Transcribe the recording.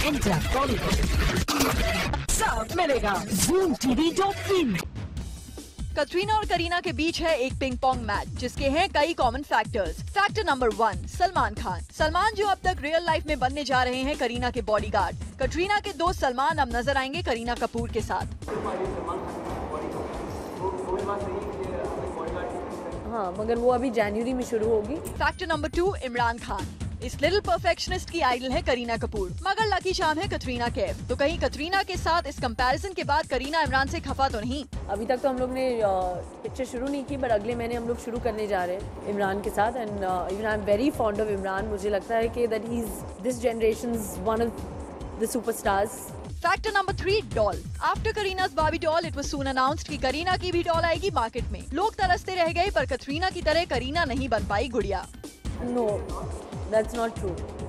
Enter Bollywood सब मिलेगा ZoomTV.in। Katrina और करीना के बीच है एक पिंग पोंग मैच जिसके हैं कई common factors. Factor number 1, Salman Khan. Salman जो अब तक रियल लाइफ में बनने जा रहे हैं करीना के बॉडीगार्ड। कटरीना के दोस्त सलमान अब नजर आएंगे करीना कपूर के साथ। हाँ, मगर वो अभी जनवरी में शुरू होगी। Factor number 2, Imran Khan. इस लिटिल परफेक्शनिस्ट की आइडल है करीना कपूर, मगर लकी चार्म है कटरीना कैफ। तो कहीं कटरीना के साथ इस कंपैरिजन के बाद करीना इमरान से खफा तो नहीं? अभी तक तो हम लोग ने पिक्चर शुरू नहीं की, पर अगले महीने हम लोग शुरू करने जा रहे हैं इमरान के साथ। And even I am very fond of Imran. मुझे लगता है कि that he is this generation's one of the superstars. Factor number 3, doll. After Kareena's Barbie doll, it was soon announced कि करीना की भी डॉल आएगी मार्केट में। लोग तरसते रह गए, पर कटरीना की तरह करीना नहीं बन पाई गुड़िया। No, that's not true.